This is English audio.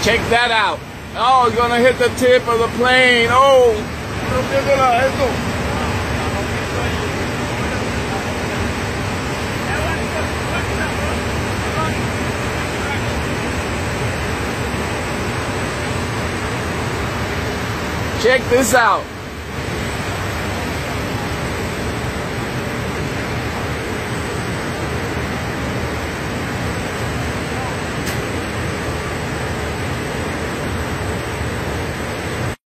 Check that out. Oh, it's gonna hit the tip of the plane. Oh, check this out.